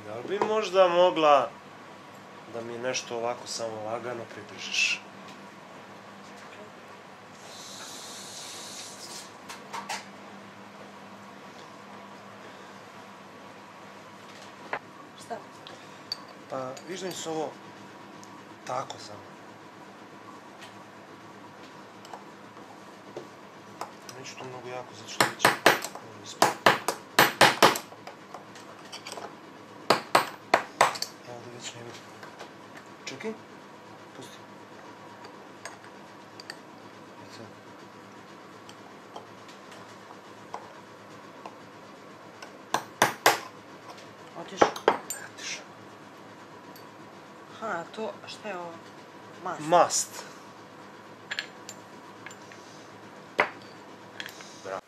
Da li bi možda mogla da mi nešto ovako samo lagano približiš? Šta? Pa, viš da mi se ovo tako samo. Neću to mnogo jako, zato što neće ovo ispred. Evo da već ne vidim. Čekaj. Pusti. I sad. Otišao. Otišao. Aha, to, šta je ovo? Mast. Mast. Bravo.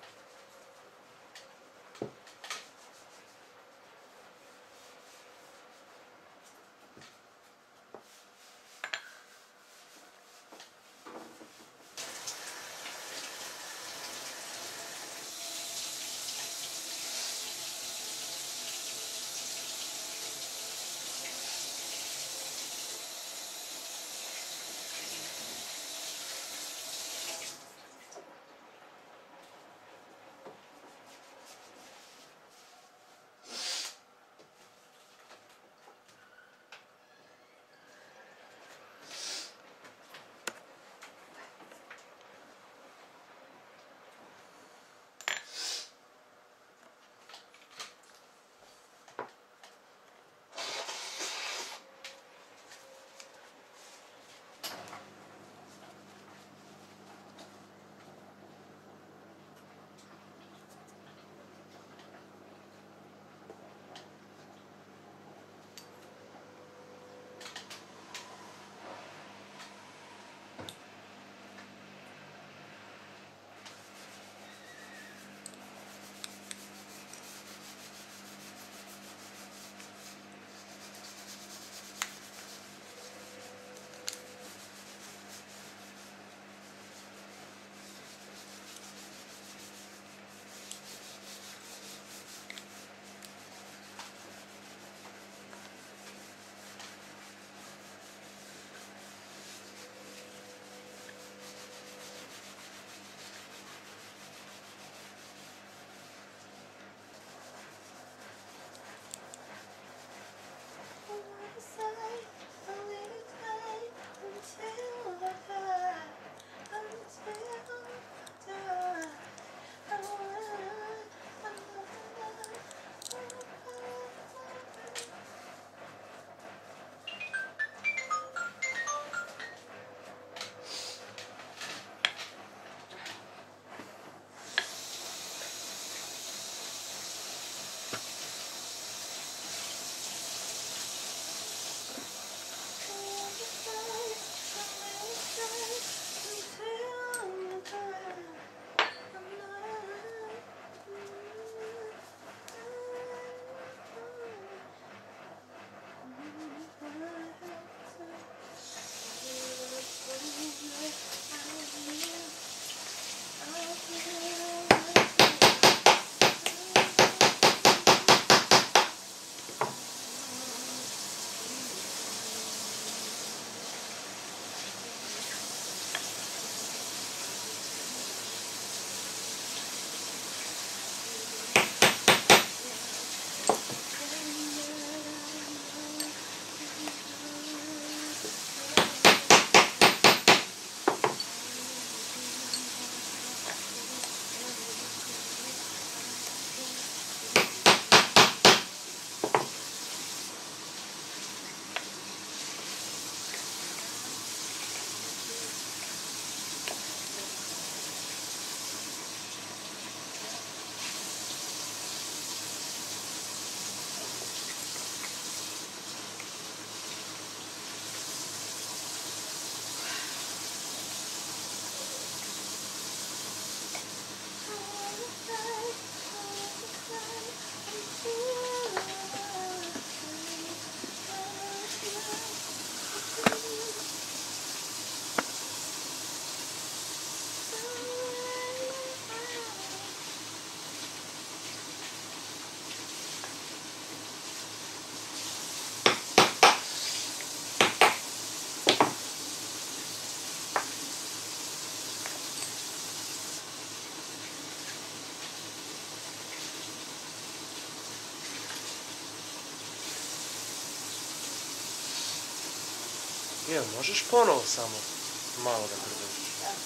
Evo, možeš ponovo samo malo da grbaš.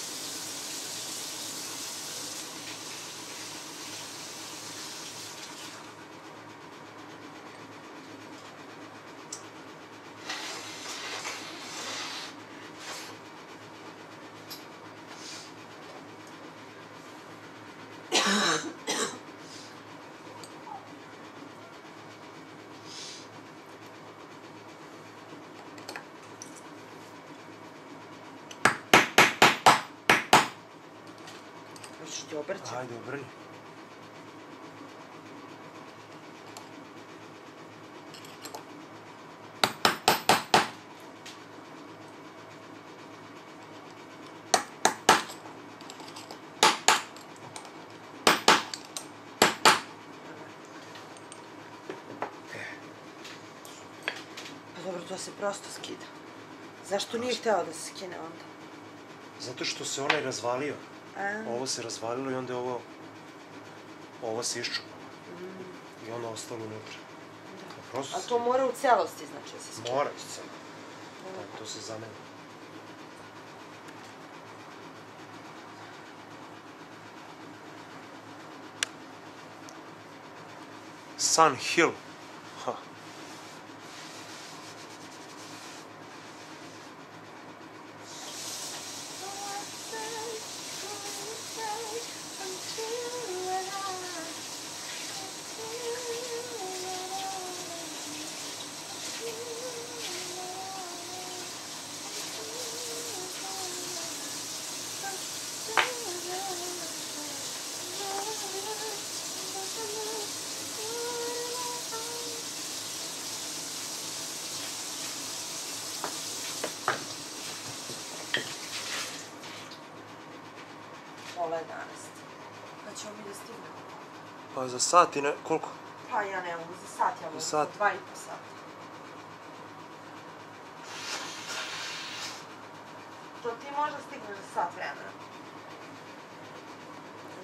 Hoćeš ti obrćem? Ajde, obrni. Pa dobro, to se prosto skida. Zašto nije hteo da se skine onda? Zato što se onaj razvalio. Ovo se razvalilo i onda je ovo se iščupalo. I ono ostalo unutra. A to mora u celosti, znači, da se skine? Mora u celosti. To se zameni. Sun Hill. Ha. Pola 11. Kad ćemo mi da stignemo? Pa za sat i ne... Koliko? Pa ja ne mogu, za sat ja mogu, za 2,5 sata. To ti možda stigneš za sat vremena.